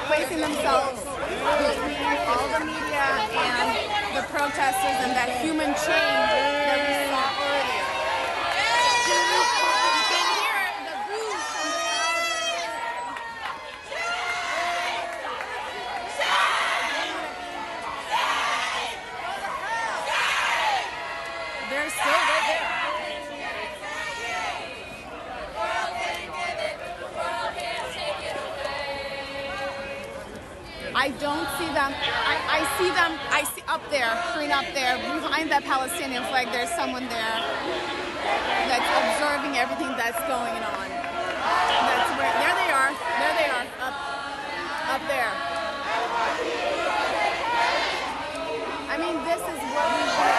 placing themselves between all the media and the protesters and that human chain that we saw earlier. You can hear the boos from the crowd. They're still right there. I don't see them. I see them. I see up there, green up there, behind that Palestinian flag. There's someone there that's observing everything that's going on. That's where. There they are. There they are. Up there. I mean, this is what we want.